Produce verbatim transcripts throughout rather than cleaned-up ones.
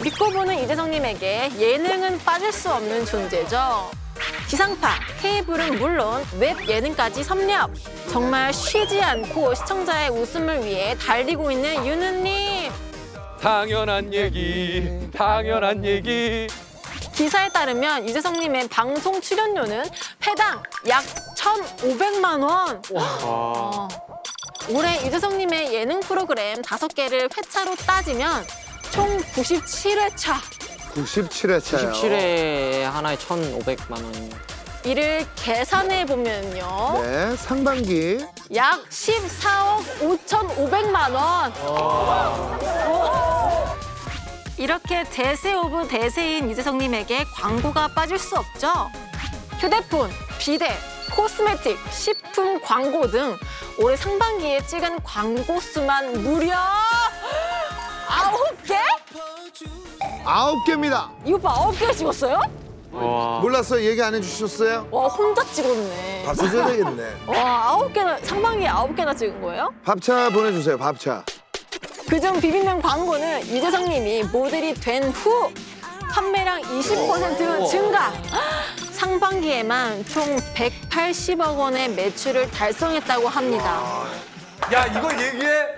믿고 보는 이재성님에게 예능은 빠질 수 없는 존재죠. 지상파, 케이블은 물론 웹 예능까지 섭렵. 정말 쉬지 않고 시청자의 웃음을 위해 달리고 있는 유느님. 당연한 얘기, 당연한 얘기. 기사에 따르면 이재성님의 방송 출연료는 회당 약 천오백만 원. 어, 올해 이재성님의 예능 프로그램 다섯 개를 회차로 따지면 총 구십칠 회차. 구십칠 회차요. 구십칠 회 하나에 천오백만 원이요. 이를 계산해 보면요. 네, 상반기. 약 십사억 오천오백만 원. 이렇게 대세 오브 대세인 이재성님에게 광고가 빠질 수 없죠. 휴대폰, 비데, 코스메틱, 식품 광고 등 올해 상반기에 찍은 광고 수만 무려 아홉 개? 아홉 개입니다. 이 오빠 아홉 개 찍었어요? 와. 몰랐어요? 얘기 안 해주셨어요? 와, 혼자 찍었네. 박수 줘야 되겠네. 와, 아홉 개나, 상반기에 아홉 개나 찍은 거예요? 밥차 보내주세요, 밥차. 그중 비빔면 광고는 이재성님이 모델이 된 후 판매량 이십 퍼센트 증가. 상반기에만 총 백팔십억 원의 매출을 달성했다고 합니다. 야, 이거 얘기해.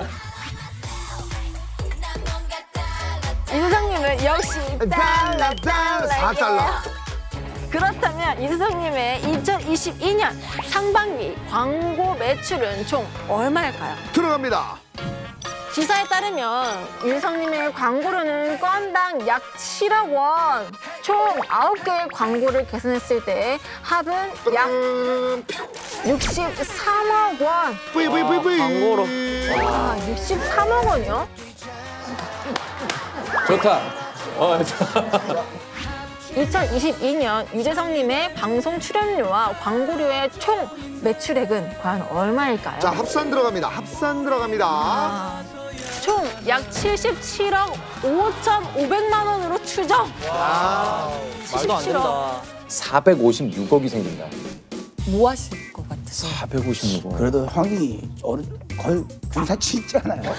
이재성님은 역시 달러 달러 사 달러. 그렇다면 이재성님의 이천이십이 년 상반기 광고 매출은 총 얼마일까요? 들어갑니다. 기사에 따르면 이재성님의 광고료는 건당 약 칠억 원. 총 아홉 개의 광고를 계산했을 때 합은 약 육십삼억 원. 뿌이뿌이뿌이. 광고로. 와, 육십삼억 원이요? 좋다. 어, 이천이십이 년 유재석님의 방송 출연료와 광고료의 총 매출액은 과연 얼마일까요? 자, 합산 들어갑니다. 합산 들어갑니다. 아, 총 약 칠십칠억 오천오백만 원으로 추정. 아, 말도 안 된다. 사백오십육억이 생긴다. 뭐 하실 것 같으세요? 사백오십육억. 그래도 형이 어른 거의 군사치 있잖아요.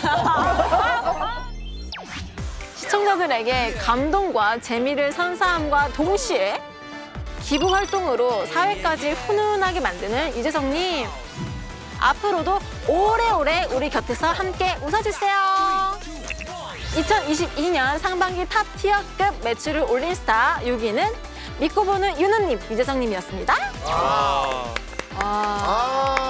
시청자들에게 감동과 재미를 선사함과 동시에 기부 활동으로 사회까지 훈훈하게 만드는 이재성님. 앞으로도 오래오래 우리 곁에서 함께 웃어주세요. 이천이십이 년 상반기 탑 티어급 매출을 올린 스타 육 위는 믿고 보는 유느님, 이재성님이었습니다. 아. 아. 아.